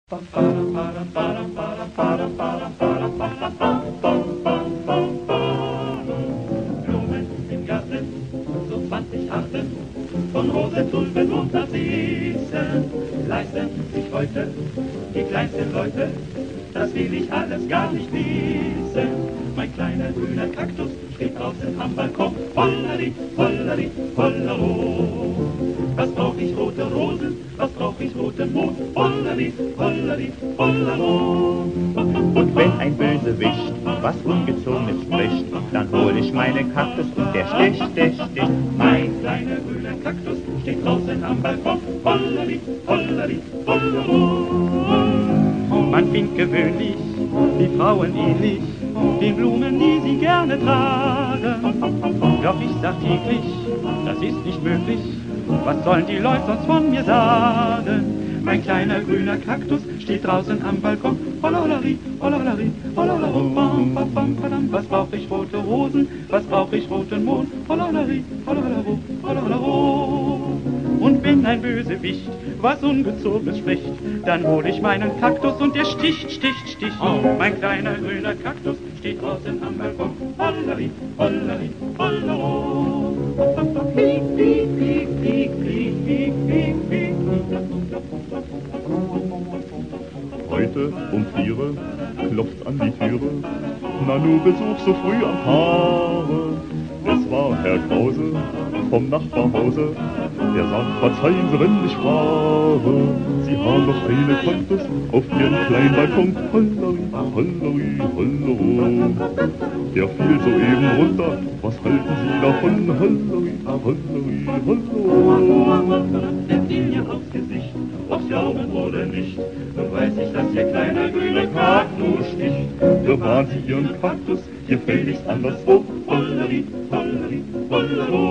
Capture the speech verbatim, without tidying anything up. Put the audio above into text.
Blumen im Garten, so zwanzig Arten von Rosen, Tulpen und Narzissen leisten sich heute die kleinsten Leute, das will ich alles gar nicht wissen. Mein kleiner grüner Kaktus steht draußen am Balkon, Holleri, Holleri, Hollero. Was brauch ich rote Rosen, was brauch ich roten Mond, Holleri, Holleri, Hollero. Und wenn ein Bösewicht was Ungezogenes spricht, dann hol ich meinen Kaktus und der sticht, sticht, sticht. Mein kleiner grüner Kaktus steht draußen am Balkon, Holleri, Holleri, Hollero. Man findet gewöhnlich die Frauen ähnlich den Blumen, die sie gerne tragen. Doch ich sag täglich, das ist nicht möglich, was sollen die Leute sonst von mir sagen? Mein kleiner grüner Kaktus steht draußen am Balkon, Hollerari, Hollerari, Holleraro, bam, bam, bam, badam. Was brauch ich rote Rosen, was brauch ich roten Mond, Hollerari, Holleraro, Holleraro. Und wenn ein Bösewicht was Ungezogenes spricht, dann hol ich meinen Kaktus und der sticht, sticht, sticht. Mein kleiner grüner Kaktus steht draußen am Balkon, Holleri, Holleri, Hollero. Piep, piep, piep, piep, piep, piep, piep, piep. Heute um viere klopft's an die Türe, Nanu Besuch so früh am Tage. Es war Herr Krause vom Nachbarhause, der sagt, verzeihen Sie, wenn ich frage, Sie haben doch einen Kaktus auf Ihrem kleinen Balkon, Holleri, Holleri, Hollero. Der fiel soeben runter, was halten Sie davon, Holleri, Holleri, Hollero. Nimmt ihn ihr aufs Gesicht, ob Sie glauben oder nicht, nun weiß ich, dass Ihr kleiner grüner Kaktus sticht. Bewahren Sie Ihren Kaktus, hier gefälligst anderswo, Holleri, Holleri, Hollero.